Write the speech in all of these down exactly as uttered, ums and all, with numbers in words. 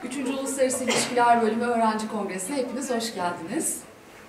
üçüncü Uluslararası İlişkiler Bölümü Öğrenci Kongresi'ne hepiniz hoş geldiniz.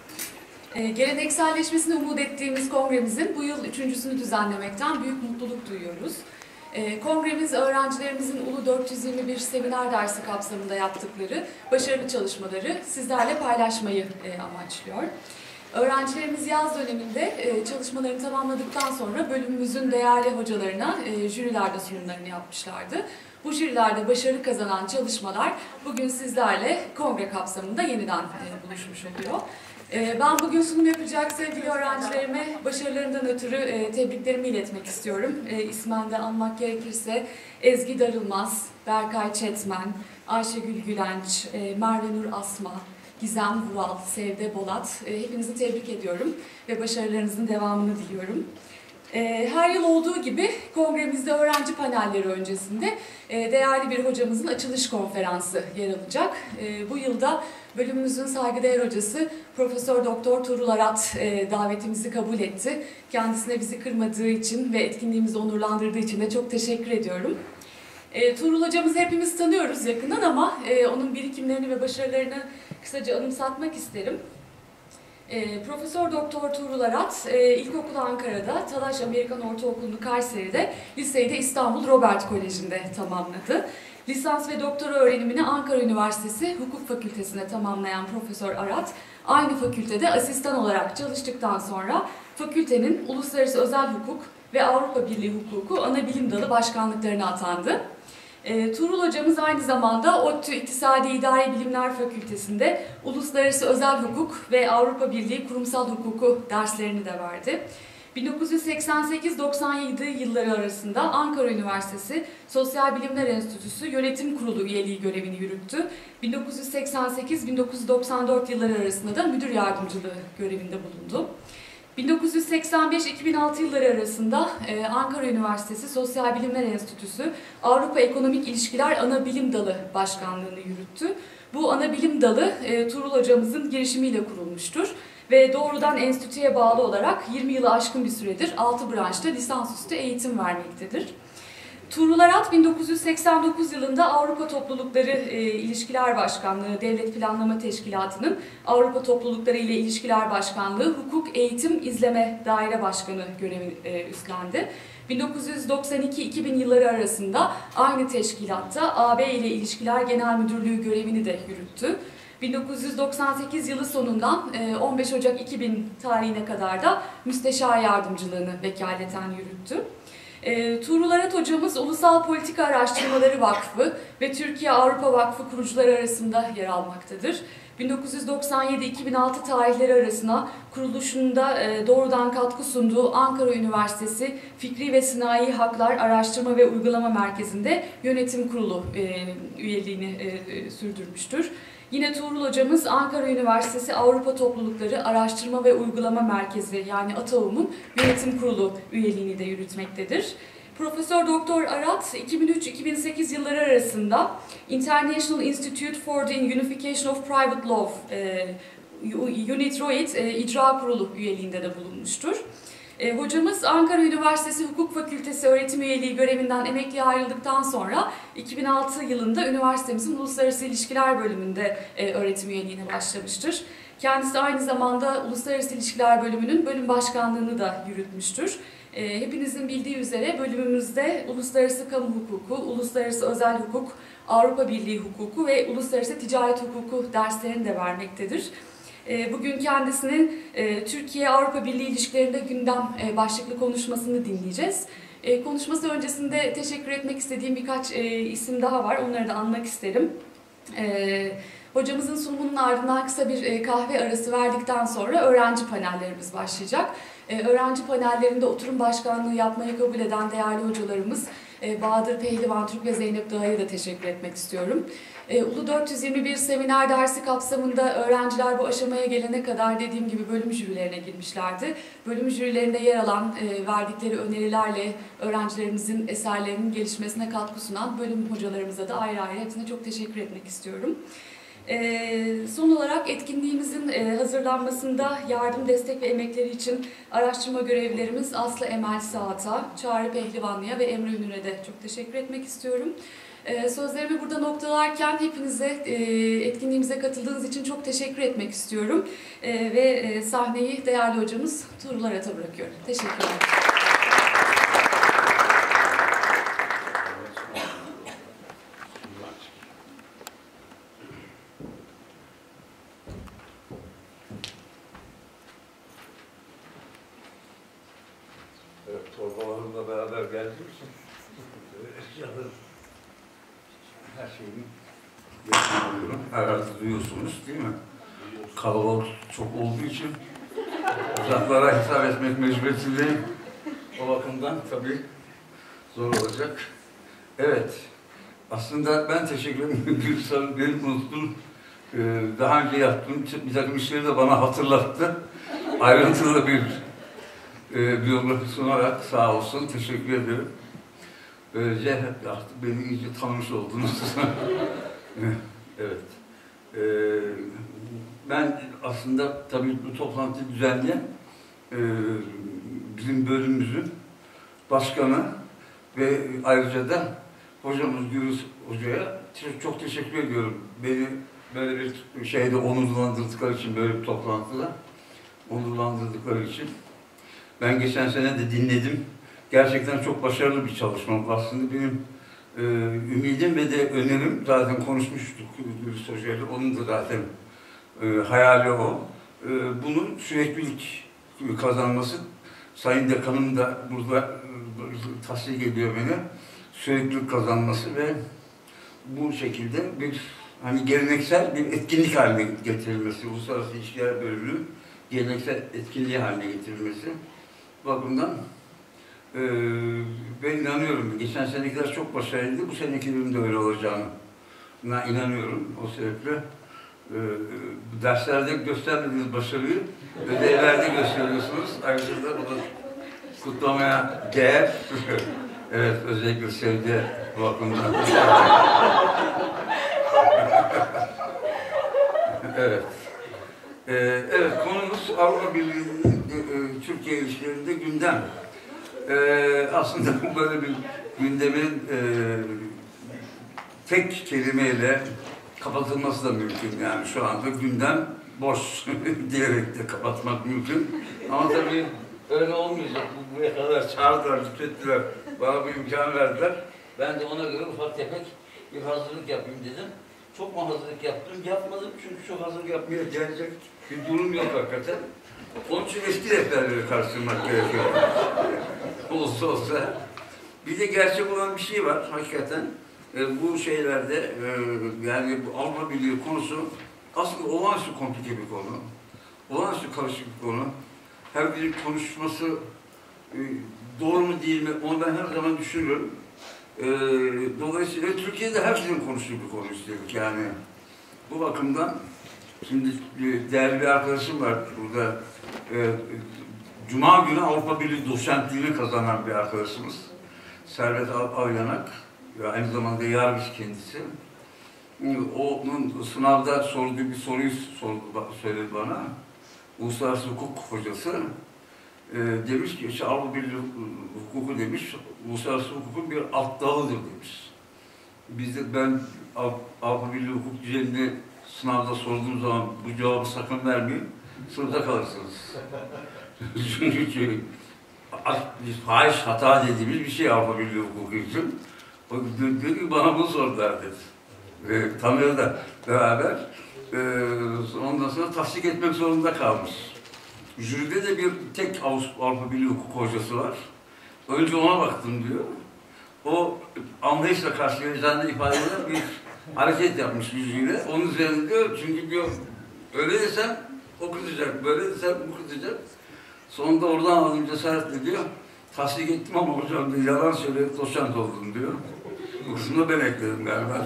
Ee, gelenekselleşmesini umut ettiğimiz kongremizin bu yıl üçüncüsünü düzenlemekten büyük mutluluk duyuyoruz. Ee, kongremiz öğrencilerimizin Ulu dört yüz yirmi bir seminer dersi kapsamında yaptıkları başarılı çalışmaları sizlerle paylaşmayı e, amaçlıyor. Öğrencilerimiz yaz döneminde e, çalışmalarını tamamladıktan sonra bölümümüzün değerli hocalarına e, jürilerde sunumlarını yapmışlardı. Bu jürilerde başarı kazanan çalışmalar bugün sizlerle kongre kapsamında yeniden e, buluşmuş oluyor. E, ben bugün sunum yapacak sevgili öğrencilerime başarılarından ötürü e, tebriklerimi iletmek istiyorum. E, ismen de anmak gerekirse Ezgi Darılmaz, Berkay Çetmen, Ayşegül Gülenç, e, Merve Nur Asma, Gizem Vural, Sevde Bolat, e, hepinizi tebrik ediyorum ve başarılarınızın devamını diliyorum. E, her yıl olduğu gibi kongremizde öğrenci panelleri öncesinde e, değerli bir hocamızın açılış konferansı yer alacak. E, bu yılda bölümümüzün saygıdeğer hocası Profesör Doktor Tuğrul Arat e, davetimizi kabul etti. Kendisine bizi kırmadığı için ve etkinliğimizi onurlandırdığı için de çok teşekkür ediyorum. E, Tuğrul hocamızı hepimiz tanıyoruz yakından ama e, onun birikimlerini ve başarılarını kısaca anımsatmak isterim. E, Profesör Doktor Tuğrul Arat, e, ilkokulu Ankara'da, Talaş Amerikan Ortaokulu'nu Kayseri'de, liseyi de İstanbul Robert Koleji'nde tamamladı. Lisans ve doktora öğrenimini Ankara Üniversitesi Hukuk Fakültesi'ne tamamlayan Profesör Arat, aynı fakültede asistan olarak çalıştıktan sonra fakültenin Uluslararası Özel Hukuk ve Avrupa Birliği Hukuku Anabilim Dalı Başkanlıklarına atandı. E, Tuğrul hocamız aynı zamanda ODTÜ İktisadi İdari Bilimler Fakültesi'nde Uluslararası Özel Hukuk ve Avrupa Birliği Kurumsal Hukuku derslerini de verdi. bin dokuz yüz seksen sekiz doksan yedi yılları arasında Ankara Üniversitesi Sosyal Bilimler Enstitüsü Yönetim Kurulu üyeliği görevini yürüttü. bin dokuz yüz seksen sekiz bin dokuz yüz doksan dört yılları arasında da müdür yardımcılığı görevinde bulundu. bin dokuz yüz seksen beş iki bin altı yılları arasında e, Ankara Üniversitesi Sosyal Bilimler Enstitüsü Avrupa Ekonomik İlişkiler Anabilim Dalı Başkanlığı'nı yürüttü. Bu anabilim dalı e, Tuğrul hocamızın girişimiyle kurulmuştur ve doğrudan enstitüye bağlı olarak yirmi yılı aşkın bir süredir altı branşta lisansüstü eğitim vermektedir. Tuğrul Arat bin dokuz yüz seksen dokuz yılında Avrupa Toplulukları e, İlişkiler Başkanlığı Devlet Planlama Teşkilatı'nın Avrupa Toplulukları ile İlişkiler Başkanlığı Hukuk Eğitim İzleme Daire Başkanı görevi e, üstlendi. bin dokuz yüz doksan iki iki bin yılları arasında aynı teşkilatta A B ile İlişkiler Genel Müdürlüğü görevini de yürüttü. bin dokuz yüz doksan sekiz yılı sonundan on beş Ocak iki bin tarihine kadar da müsteşar yardımcılığını vekaleten yürüttü. E, Tuğrul Arat hocamız Ulusal Politika Araştırmaları Vakfı ve Türkiye Avrupa Vakfı kurucuları arasında yer almaktadır. bin dokuz yüz doksan yedi iki bin altı tarihleri arasına kuruluşunda e, doğrudan katkı sunduğu Ankara Üniversitesi Fikri ve Sinayi Haklar Araştırma ve Uygulama Merkezi'nde yönetim kurulu e, üyeliğini e, sürdürmüştür. Yine Tuğrul hocamız Ankara Üniversitesi Avrupa Toplulukları Araştırma ve Uygulama Merkezi yani ATAUM'un yönetim kurulu üyeliğini de yürütmektedir. Profesör Doktor Arat iki bin üç iki bin sekiz yılları arasında International Institute for the Unification of Private Law e, UNITROIT e, İcra Kurulu üyeliğinde de bulunmuştur. E, hocamız Ankara Üniversitesi Hukuk Fakültesi öğretim üyeliği görevinden emekliye ayrıldıktan sonra iki bin altı yılında üniversitemizin Uluslararası İlişkiler Bölümünde e, öğretim üyeliğine başlamıştır. Kendisi aynı zamanda Uluslararası İlişkiler Bölümünün bölüm başkanlığını da yürütmüştür. E, hepinizin bildiği üzere bölümümüzde Uluslararası Kamu Hukuku, Uluslararası Özel Hukuk, Avrupa Birliği Hukuku ve Uluslararası Ticaret Hukuku derslerini de vermektedir. Bugün kendisinin Türkiye-Avrupa Birliği ilişkilerinde gündem başlıklı konuşmasını dinleyeceğiz. Konuşması öncesinde teşekkür etmek istediğim birkaç isim daha var. Onları da anmak isterim. Hocamızın sunumunun ardından kısa bir kahve arası verdikten sonra öğrenci panellerimiz başlayacak. Öğrenci panellerinde oturum başkanlığı yapmayı kabul eden değerli hocalarımız Bahadır Pehlivan Türk ve Zeynep Dağ'a da teşekkür etmek istiyorum. Ulu dört yüz yirmi bir seminer dersi kapsamında öğrenciler bu aşamaya gelene kadar dediğim gibi bölüm jürilerine girmişlerdi. Bölüm jürilerinde yer alan verdikleri önerilerle öğrencilerimizin eserlerinin gelişmesine katkı sunan bölüm hocalarımıza da ayrı ayrı hepsine çok teşekkür etmek istiyorum. Ee, son olarak etkinliğimizin e, hazırlanmasında yardım, destek ve emekleri için araştırma görevlilerimiz Aslı Emel Saat'a, Çağrı Pehlivanlı'ya ve Emre Ünür'e de çok teşekkür etmek istiyorum. E, sözlerimi burada noktalarken hepinize e, etkinliğimize katıldığınız için çok teşekkür etmek istiyorum. E, ve e, sahneyi değerli hocamız Tuğrul Arat'a bırakıyorum. Teşekkürler. Evet, torbalarımla beraber geldiğim için her şeyimi yapıyorum. Herhalde duyuyorsunuz değil mi? Kalabalık çok olduğu için uzaklara hesap etmek mecburiyetindeyim. O bakımdan tabii zor olacak. Evet, aslında ben teşekkür ederim. Gülsar benim unuttum. Ee, daha önce yaptığım bir takım işleri de bana hatırlattı. Ayrıntılı bir e, biyografi sunarak sağ olsun, teşekkür ederim. Böylece artık beni iyice tanımış oldunuz. Evet. Ee, ben aslında tabii bu toplantıyı düzenleyen e, bizim bölümümüzün başkanı ve ayrıca da hocamız Gürüz Hoca'ya çok, çok teşekkür ediyorum. Beni böyle bir şeyde onurlandırdıkları için, böyle bir toplantıda onurlandırdıkları için. Ben geçen sene de dinledim. Gerçekten çok başarılı bir çalışma. Aslında benim e, ümidim ve de önerim, zaten konuşmuştuk Gürüz Hoca'yla, onun da zaten e, hayali o. E, bunun süreklilik kazanması, Sayın Dekanım da burada e, tasdik ediyor beni. Süreklilik kazanması ve bu şekilde bir hani geleneksel bir etkinlik haline getirilmesi, Uluslararası İlişkiler Bölümünün geleneksel etkinliği haline getirilmesi bakımdan e, ben inanıyorum. Geçen senekiler çok başarılıydı, bu senekilerin de öyle olacağına inanıyorum. O sebeple e, derslerde göstermediğiniz başarıyı ödevlerde gösteriyorsunuz. Ayrıca da o da kutlamaya değer. Evet, özellikle sevgi bakımından. Evet. Ee, evet, konumuz Avrupa Birliği'nin e, Türkiye ilişkilerinde gündem. Ee, aslında böyle bir gündemin e, tek kelimeyle kapatılması da mümkün. Yani şu anda gündem boş diyerek de kapatmak mümkün. Ama tabii öyle olmayacak. Buraya kadar çağırdılar, lütfettiler, bana bir imkan verdiler. Ben de ona göre ufak tefek bir hazırlık yapayım dedim. Çok mu hazırlık yaptım? Yapmadım çünkü çok hazırlık yapmaya gelecek bir durum yok hakikaten. Onun için eski defterleri karşılamak gerekiyor. Olsa olsa. Bir de gerçek olan bir şey var hakikaten. E, bu şeylerde e, yani bu Avrupa Birliği konusu aslında olağanüstü komplike bir konu. Olağanüstü karışık bir konu. Her birinin konuşması e, doğru mu değil mi onu ben her zaman düşünüyorum. E, dolayısıyla Türkiye'de herkesin konuştuğu bir konu istedik yani. Bu bakımdan şimdi değerli bir arkadaşım var burada. E, Cuma günü Avrupa Birliği doçentliğini kazanan bir arkadaşımız. Servet Avyanak. Aynı zamanda yargıç kendisi. Onun sınavda sorduğu bir soruyu sordu, söyledi bana. Uluslararası hukuk hocası. E, demiş ki, işte Avrupa Birliği hukuku demiş, uluslararası hukukun bir alt dalıdır demiş. Biz de ben Avrupa Birliği hukuk düzenini sınavda sorduğum zaman bu cevabı sakın vermeyin, sınıfta kalırsınız. Çünkü fahiş hata dediğimiz bir şey Avrupa Birliği hukuku için. O dedi ki bana bunu sordular dedi. E, Tanrı'yla da beraber e, ondan sonra tasdik etmek zorunda kalmış. Jüride de bir tek Avrupa Birliği hukuk hocası var. Önce ona baktım diyor. O anlayışla karşılayacağını ifade eden bir hareket yapmış yüzüyle. Onun üzerinde diyor, çünkü diyor, öyle desem o kızacak, böyle desem bu kızacak. Sonunda oradan aldım cesaretle diyor. Tasdik ettim ama hocam diyor, yalan söyleyip doçent oldum diyor. Bu kısmını ben ekledim galiba.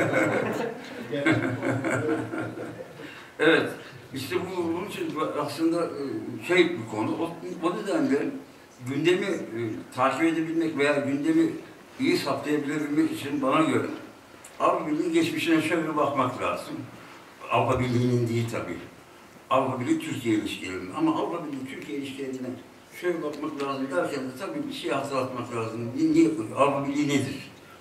Evet. İşte bu, bunun için aslında şey bir konu. O, o nedenle gündemi e, takip edebilmek veya gündemi iyi saptayabilmek için bana göre Avrupa Birliği'nin geçmişine şöyle bakmak lazım. Avrupa Birliği'nin değil tabii. Avrupa Birliği Türkiye ilişkilerinin. Ama Avrupa Birliği Türkiye ilişkilerine şöyle bakmak lazım derken de tabii bir şey hatırlatmak lazım. Niye, Avrupa Birliği nedir?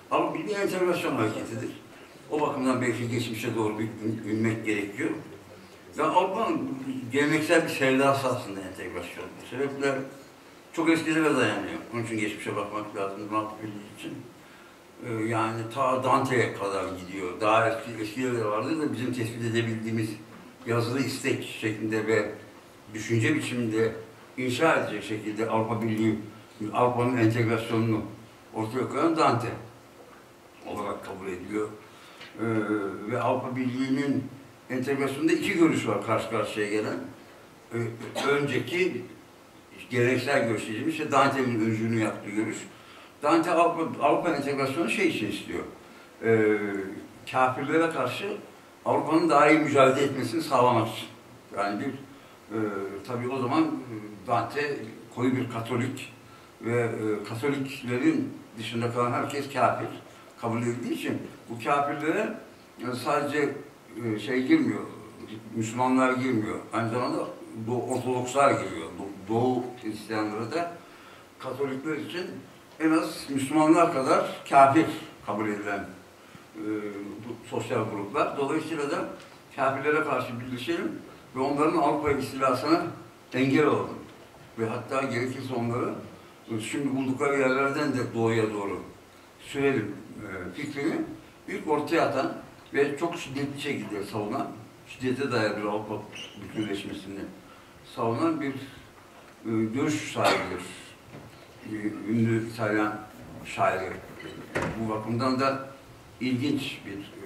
Ama bir entegrasyon hareketidir. O bakımdan belki geçmişe doğru bir inmek gerekiyor. Ya Avrupa'nın geleneksel bir sevdası aslında entegrasyon. Sebepler çok eskilere dayanıyor. Onun için geçmişe bakmak lazım Avrupa Birliği için. Ee, yani ta Dante'ye kadar gidiyor. Daha eski, eskileri de vardı da bizim tespit edebildiğimiz yazılı istek şeklinde ve düşünce biçiminde inşa edecek şekilde Avrupa Birliği, Avrupa'nın entegrasyonunu ortaya koyan Dante olarak kabul ediliyor. Ee, ve Avrupa Birliği'nin entegrasyonunda iki görüş var karşı karşıya gelen. Ee, önceki geleneksel görüş dediğimiz işte Dante'nin öncülüğünü yaptığı görüş. Dante Avrupa, Avrupa entegrasyonu şey için istiyor. Ee, kafirlere karşı Avrupa'nın daha iyi mücadele etmesini sağlamak için. Yani bir e, tabii o zaman Dante koyu bir Katolik ve e, Katoliklerin dışında kalan herkes kafir kabul edildiği için bu kafirlere yani sadece e, şey girmiyor, Müslümanlar girmiyor. Aynı zamanda Doğu Ortodokslar giriyor. Doğu Hristiyanları da Katolikler için en az Müslümanlar kadar kafir kabul edilen e, bu sosyal gruplar. Dolayısıyla da kafirlere karşı birleşelim ve onların Avrupa istilasına engel olalım. Ve hatta gerekirse onları şimdi buldukları yerlerden de doğuya doğru sürelim e, fikrini ilk ortaya atan ve çok şiddetli şekilde savunan, şiddete dayalı bir Avrupa bütünleşmesini savunan bir e, görüş sahibidir. E, ünlü İtalyan şairi. Bu bakımdan da ilginç bir e,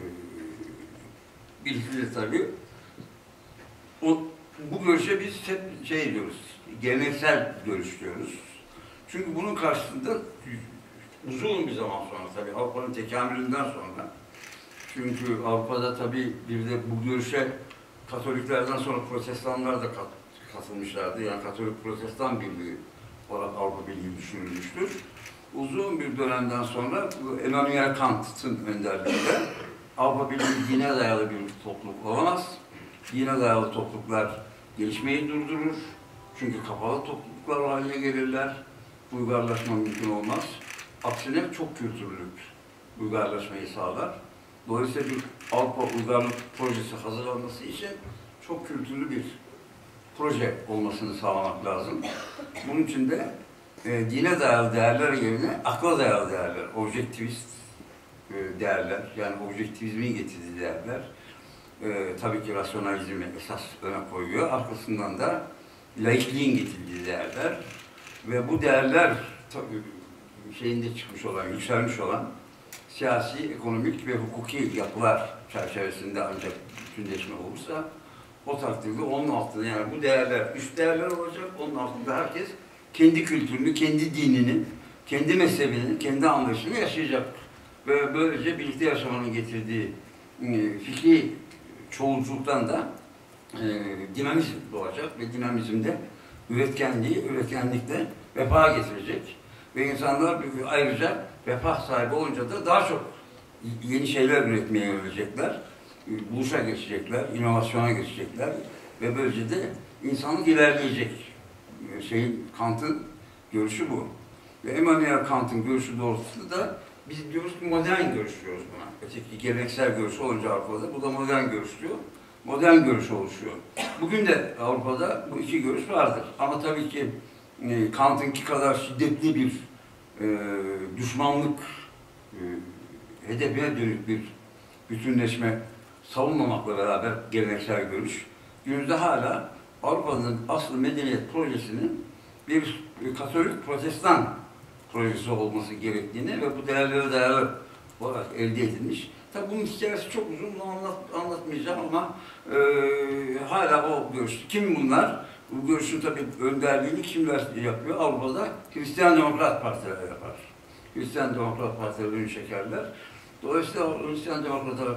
birisidir tabii. O, bu görüşe biz hep şey diyoruz, geleneksel görüş diyoruz. Çünkü bunun karşısında uzun bir zaman sonra tabii Avrupa'nın tekamülünden sonra, çünkü Avrupa'da tabii bir de bu görüşe Katoliklerden sonra Protestanlar da kat, katılmışlardı. Yani Katolik Protestan Birliği olarak Avrupa Birliği düşünülmüştür. Uzun bir dönemden sonra Immanuel Kant'ın önderliğinde Avrupa Birliği dine dayalı bir topluluk olamaz. Dine dayalı topluluklar gelişmeyi durdurur. Çünkü kapalı topluluklar haline gelirler. Uygarlaşma mümkün olmaz. Aksine çok kültürlülük uygarlaşmayı sağlar. Dolayısıyla bir Avrupa uygarlık projesi hazırlanması için çok kültürlü bir proje olmasını sağlamak lazım. Bunun için de e, dine dayalı değerler yerine akla dayalı değerler, objektivist e, değerler, yani objektivizmin getirdiği değerler, e, tabii ki rasyonalizmi esas öne koyuyor. Arkasından da laikliğin getirdiği değerler ve bu değerler tabii şeyinde çıkmış olan, yükselmiş olan siyasi, ekonomik ve hukuki yapılar çerçevesinde ancak bütünleşme olursa o takdirde onun altında, yani bu değerler üst değerler olacak, onun altında herkes kendi kültürünü, kendi dinini, kendi mezhebini, kendi anlayışını yaşayacak. Ve böylece birlikte yaşamanın getirdiği e, fikri çoğulculuktan da e, dinamizm doğacak ve dinamizmde üretkenliği, üretkenlikle refah getirecek. Ve insanlar ayrıca refah sahibi olunca da daha çok yeni şeyler üretmeye yönelecekler, buluşa geçecekler, inovasyona geçecekler ve böylece de insanlık ilerleyecek. Şeyin, Kant'ın görüşü bu. Ve Immanuel Kant'ın görüşü doğrultusunda da biz diyoruz ki modern görüş diyoruz buna. Öteki geleneksel görüş olunca Avrupa'da, bu da modern görüş diyor. Modern görüş oluşuyor. Bugün de Avrupa'da bu iki görüş vardır. Ama tabii ki e, Kant'ınki kadar şiddetli bir e, düşmanlık e, hedefine dönük bir bütünleşme savunmamakla beraber geleneksel görüş, günümüzde hala Avrupa'nın asıl medeniyet projesinin bir, bir Katolik Protestan projesi olması gerektiğini ve bu değerlere dayalı olarak elde edilmiş. Tabi bunun hikayesi çok uzun, bunu anlat, anlatmayacağım ama e, hala o görüş. Kim bunlar? Bu görüşün tabi önderliğini kimler yapıyor? Avrupa'da Hristiyan Demokrat Partiler yapar. Hristiyan Demokrat Partiler ön çekerler. Dolayısıyla Hristiyan Demokrat'a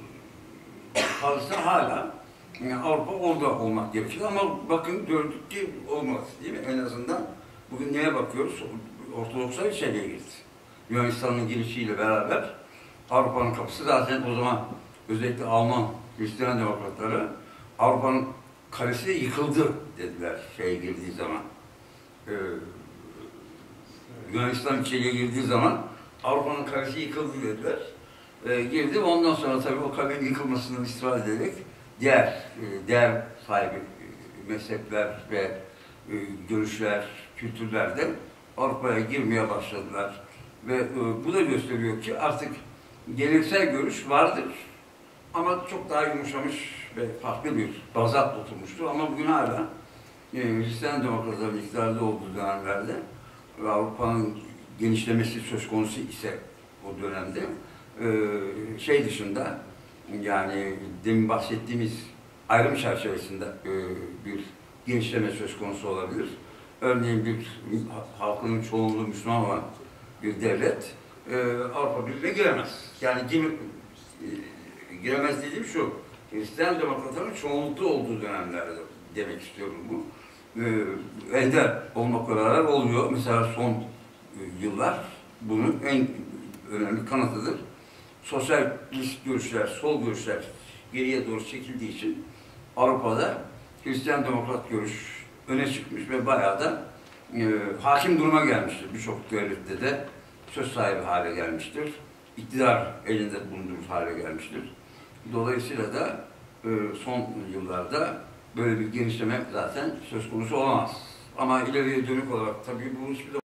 kalırsa hala yani Avrupa orada olmak gerekir ama bakın gördük ki olmaz değil mi? En azından bugün neye bakıyoruz? Ortodokslar içeriye girdi. Yunanistan'ın girişiyle beraber Avrupa'nın kapısı zaten o zaman özellikle Alman Hristiyan Demokratları Avrupa'nın kalesi yıkıldı dediler şeye girdiği zaman. Ee, Yunanistan içeriye girdiği zaman Avrupa'nın kalesi yıkıldı dediler. E, girdi. Ondan sonra tabii o kalenin yıkılmasından istifade ederek diğer e, değer sahibi e, mezhepler ve e, görüşler, kültürler de Avrupa'ya girmeye başladılar. Ve e, bu da gösteriyor ki artık geleneksel görüş vardır. Ama çok daha yumuşamış ve farklı bir baza oturmuştur. Ama bugün hala e, Hristiyan demokratların iktidarda olduğu dönemlerde ve Avrupa'nın genişlemesi söz konusu ise o dönemde e, şey dışında, yani demin bahsettiğimiz ayrım çerçevesinde e, bir genişleme söz konusu olabilir. Örneğin bir halkının çoğunluğu Müslüman olan bir devlet e, Avrupa Birliği'ne giremez. Yani gir, e, giremez dediğim şu, Hristiyan demokratların çoğunluklu olduğu dönemlerde demek istiyorum bu. E, ender olmak kararı oluyor. Mesela son e, yıllar bunun en önemli kanıtıdır. Sosyalist görüşler, sol görüşler geriye doğru çekildiği için Avrupa'da Hristiyan demokrat görüş öne çıkmış ve bayağı da e, hakim duruma gelmiştir. Birçok devlette de söz sahibi hale gelmiştir. İktidar elinde bulundurur hale gelmiştir. Dolayısıyla da e, son yıllarda böyle bir genişleme zaten söz konusu olamaz. Ama ileriye dönük olarak tabii bu hiçbir